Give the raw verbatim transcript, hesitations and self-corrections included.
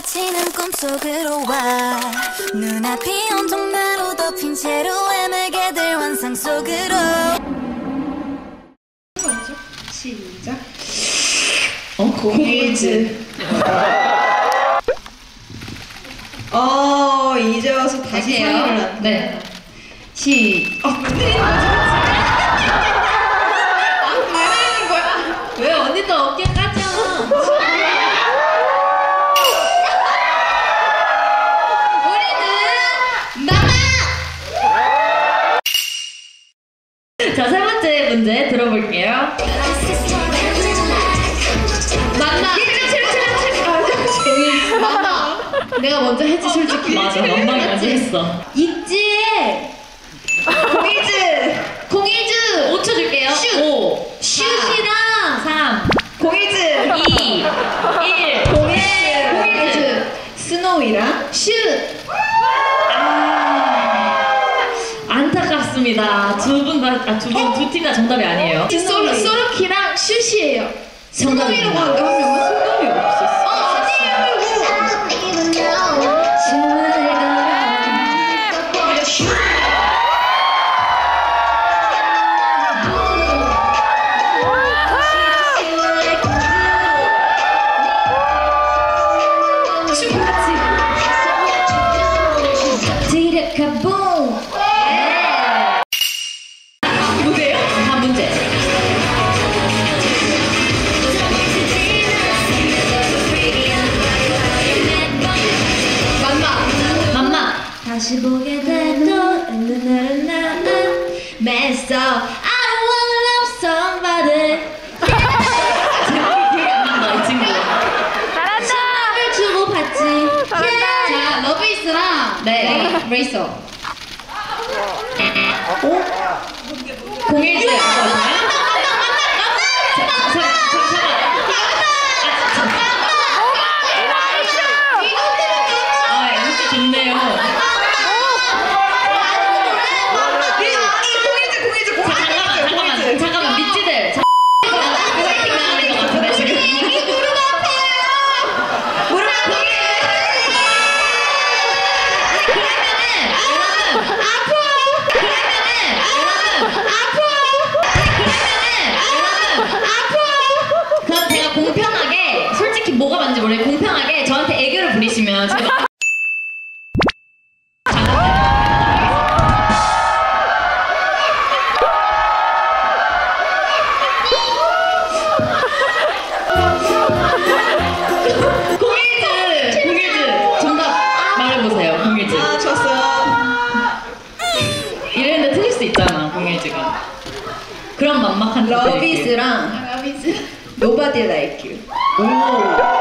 스치는 꿈속으로 와 눈앞이 온통 나로 덮인 채로 헤매게 될 환상 속으로. 시작. 어? 공일즈. 어, 이제 와서 다시 사랑을 한. 네. 시. 어, 왜 때리는 거지? 아, 왜 때리는 거야? 왜 언니도 어깨 까져? 우리는 마마! 자, 세 번째 문제 들어볼게요. 맘마! 맘마! 내가 먼저 했지, 솔직히. 맞아, 맘마가 먼저 했어. 있지! 공일즈! 공일즈! 오 초 줄게요. 슛! 오, 슛이랑 삼, 공일즈! 이, 일, 공일즈! 공일즈! 스노우이랑 슛! 아, 안타깝습니다. 두 분 다, 아, 두 분, 두 팀 다 정답이 아니에요. 소르, 소르키랑 슛이에요. 정답이라고 하는데 한 명은 소감이 없었어. 어, 아니에요, 문제요? 다 문제. 맘마. 맘마. 다시 보게 돼도 눈으로 나는 messed up. I wanna love somebody. 기억이 안 난다, 이 친구. 잘한다. 신랑을 주고 받지. 자, 러브이스랑 네, 레이서. 오? 공일즈. 아, 엠씨 좋네요. 공일즈, 공일즈, 공일즈. 잠깐만, 잠깐만, 잠깐만, 미찌들. 파이팅 나가는 것 같은데, 지금. 무릎 아파요. 무릎 아프게. 그러면은, 여러분. 아파. 그러면은, 여러분. 아파. 그러면은, 여러분. 아파. 그럼 제가 공평하게, 솔직히 뭐가 맞는지 모르겠는데, 공평하게 저한테 애교를 부리시면 제가. 공일즈! 공일즈! 정답 말해보세요, 공일즈. 아, 좋았어요. 이랬는데 틀릴 수 있잖아, 공일즈가. 그럼 만막한 러비스랑 러비스. Nobody Like You. 오.